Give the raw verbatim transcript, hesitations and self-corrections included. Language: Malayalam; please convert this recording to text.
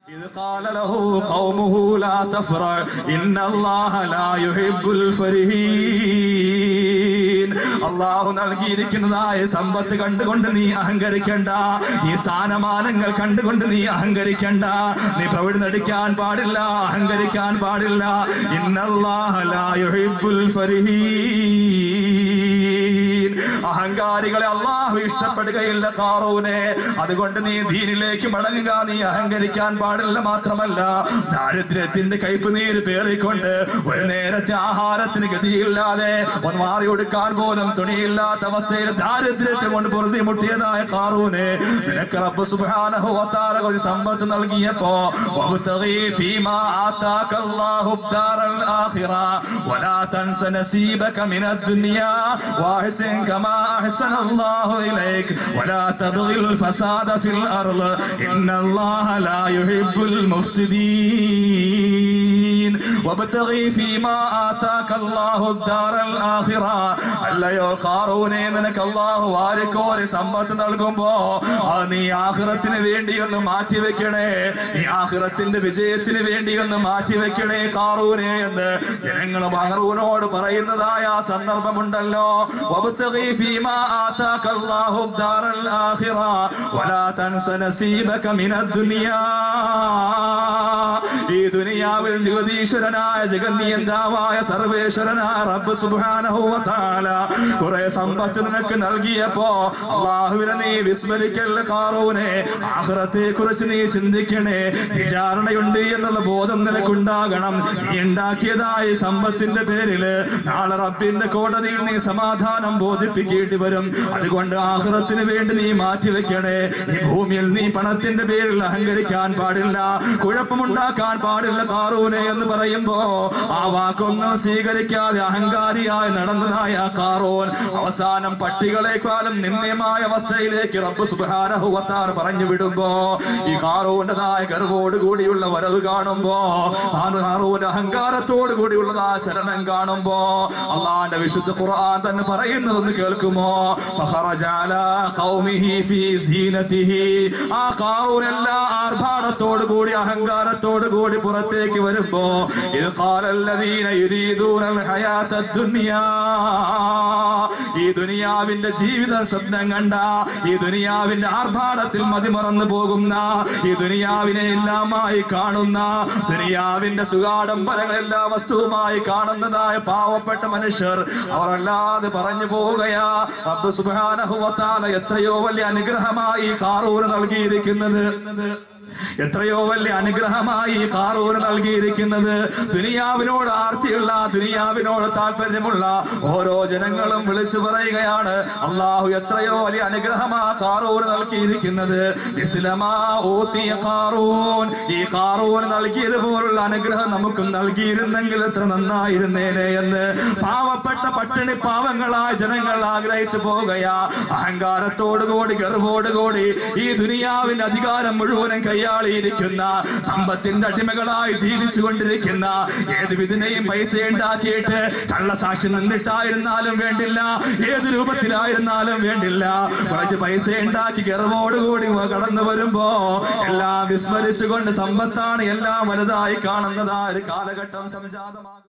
إذ قال له قومه لا تفرح إن الله لا يحب الفرحين. അള്ളാഹു നൽകിയിരിക്കുന്നതായ സമ്പത്ത് കണ്ടുകൊണ്ട് നീ അഹങ്കരിക്കണ്ട, ഈ സ്ഥാനമാനങ്ങൾ കണ്ടുകൊണ്ട് നീ അഹങ്കരിക്കണ്ട, നീ പ്രവൃത്തി നടിക്കാൻ പാടില്ല, അഹങ്കരിക്കാൻ പാടില്ല. ഇന്നല്ലാഹ ലാ യുഹിബ്ബുൽ ഫരിഹീൻ. അഹങ്കാരികളെ അള്ളാഹു ഇഷ്ടപ്പെടുകയില്ല ഖാറൂനെ. അതുകൊണ്ട് നീ ദീനിലേക്ക് മടങ്ങുക, നീ അഹങ്കരിക്കാൻ പാടില്ല. മാത്രമല്ല, ദാരിദ്ര്യത്തിന്റെ കയ്പ് നീര് പേറിക്കൊണ്ട് ഒരു നേരത്തെ ആഹാരത്തിന് ഗതിയില്ലാതെ ഒന്ന് മാറി കൊടുക്കാൻ പോലും തുണിയില്ലാത്ത അവസ്ഥയിൽ ദാരിദ്ര്യത്തെ കൊണ്ട് പൊറുതി മുട്ടിയതായ ഖാറൂനെ നിനക്ക് റബ്ബ് സുബ്ഹാനഹു വ തആല ഒരു സമ്പത്ത് നൽകിയപ്പോ വബ്തഗി ഫീമാ ആതാകല്ലാഹു ദാറൽ ആഖിറ വലാ തൻസ നസീബക മിനദ് ദുനിയാ വഅഹ്സിൻ കമാ അഹ്സനല്ലാഹു ഇലൈക വലാ തബ്ഗിൽ ഫസാദ ഫിൽ അർള് ഇന്നല്ലാഹ ലാ യുഹിബ്ബുൽ മുഫ്സിദീൻ വബ്തഗി ഫീമാ ആതാകല്ലാഹു ദാറൽ ആഖിറ. അല്ലയോ ഖാറൂനെ, നിനക്ക് അല്ലാഹു വാരിക്കോരി സമ്പത്ത് നൽകുമ്പോ അത് നീ ആഖിറത്തിന് വേണ്ടി ഒന്ന് മാറ്റി വെക്കണേ, നീ ആഖിറത്തിന്റെ വിജയത്തിന് വേണ്ടി ഒന്ന് മാറ്റി വെക്കണേ ഖാറൂനെ എന്ന് ജനങ്ങൾ ഖാറൂനോട് പറയുന്നതായ ആ സന്ദർഭമുണ്ടല്ലോ. വബ്തഗി ഫീമാ ആതാകല്ലാഹു ദാറൽ ആഖിറ വലാ തൻസ നസീബക മിനദ് ദുനിയാ. ഈ ദുനിയാവിൽ ജഗദീശ്വരനായ ജഗന്നിയന്താവായ സർവേശ്വരനായ റബ്ബ് സുബ്ഹാനഹു വ തആല കുറെ സമ്പത്ത് നിനക്ക് നൽകിയപ്പോ അല്ലാഹുവിനെ നീ വിസ്മരിക്കല്ല ഖാറൂനെ. ആഖിറത്തെ കുറിച്ച് നീ ചിന്തിക്കണേ. വിചാരണയുണ്ട് എന്നുള്ള ബോധം നിനക്കുണ്ടാകണം. നീ ഉണ്ടാക്കിയതായ സമ്പത്തിന്റെ പേരില് നാളെ റബ്ബിന്റെ കോടതിയിൽ നീ സമാധാനം ബോധിപ്പിക്കേണ്ടി വരും. അതുകൊണ്ട് ആഖിറത്തിന് വേണ്ടി നീ മാറ്റി വെക്കണേ. ഈ ഭൂമിയിൽ നീ പണത്തിന്റെ പേരിൽ അഹങ്കരിക്കാൻ പാടില്ല, കുഴപ്പമുണ്ടാക്കാൻ പാടില്ല ഖാറൂനെ എന്ന് പറയുമ്പോ ആ വാക്കൊന്നും സ്വീകരിക്കാതെ അഹങ്കാരിയായി നടന്നതായ ഖാറൂൻ അവസാനം പട്ടികളെക്കാളും നിന്ദ്യമായ അവസ്ഥയിലേക്ക് റബ്ബ് സുബ്ഹാനഹു വ തആല പറഞ്ഞു വിടുമ്പോ ഈ ഖാറൂന്റേതായ ഗർവോട് കൂടിയുള്ള വരവ് കാണുമ്പോ, ഖാറൂന്റെ അഹങ്കാരത്തോട് കൂടിയുള്ളതാ ചരണം കാണുമ്പോ അള്ളാന്റെ വിശുദ്ധ ഖുർആൻ തന്നെ പറയുന്നതെന്ന് കേൾക്കുമോ? ഫഖറജ അലാ ഖൗമിഹി ഫീ സീനതിഹി. ആ ഖാറൂൻ എല്ലാ ആർഭാടത്തോട് കൂടി അഹങ്കാരത്തോട് കൂടി പുറത്തേക്ക് വരുമ്പോ ഇദ് ഖാലല്ലദീന യുരീദൂനൽ ഹയാത്തദ് ദുനിയാ, ഈ ദുനിയാവിന്റെ ജീവിതം സ്വപ്നം കണ്ട, ഈ ദുനിയാവിന്റെ ആർഭാടത്തിൽ മതിമറന്നു പോകുന്ന, ഈ ദുനിയാവിനെ എല്ലാമായി കാണുന്ന, ദുനിയാവിന്റെ സുഖാഡംബരങ്ങൾ എല്ലാ വസ്തുവുമായി കാണുന്നതായ പാവപ്പെട്ട മനുഷ്യർ അവർ അല്ലാതെ പറഞ്ഞു പോവുകയാ. റബ്ബ് സുബ്ഹാനഹു വ തആല എത്രയോ വലിയ അനുഗ്രഹമായി ഖാറൂന് നൽകിയിരിക്കുന്നത്, എത്രയോ വലിയ അനുഗ്രഹമായി ഖാറൂന് നൽകിയിരിക്കുന്നത്. ദുനിയാവിനോട് ആർത്തിയുള്ള, ദുനിയാവിനോട് താല്പര്യമുള്ള ഓരോ ജനങ്ങളും വിളിച്ചു പറയുകയാണ് അല്ലാഹു എത്രയോ വലിയ അനുഗ്രഹമാ ഖാറൂന് നൽകിയിരിക്കുന്നത്. ഇസ്ലാമാ ഊതിയ ഖാറൂൻ. ഈ ഖാറൂന് നൽകിയതുപോലുള്ള അനുഗ്രഹം നമുക്കും നൽകിയിരുന്നെങ്കിൽ എത്ര നന്നായിരുന്നേനെ എന്ന് പാവപ്പെട്ട പട്ടിണി പാവങ്ങളായ ജനങ്ങൾ ആഗ്രഹിച്ചു പോവുകയാ. അഹങ്കാരത്തോടുകൂടി ഗർവോടുകൂടി ഈ ദുനിയാവിന്റെ അധികാരം മുഴുവനും കൈയാളിയിരിക്കുന്ന, സമ്പത്തിന്റെ അടിമകളായി ജീവിച്ചു കൊണ്ടിരിക്കുന്ന, ഏത് വിധിനെയും പൈസ ഉണ്ടാക്കിയിട്ട് കള്ളസാക്ഷി നിന്നിട്ടായിരുന്നാലും വേണ്ടില്ല, ഏത് രൂപത്തിലായിരുന്നാലും വേണ്ടില്ല, കുറച്ച് പൈസ ഉണ്ടാക്കി ഗർവോടുകൂടി കടന്നു വരുമ്പോ എല്ലാം വിസ്മരിച്ചുകൊണ്ട് സമ്പത്താണ് എല്ലാം വലുതായി കാണുന്നതായ ഒരു കാലഘട്ടം സംജാതമാകും.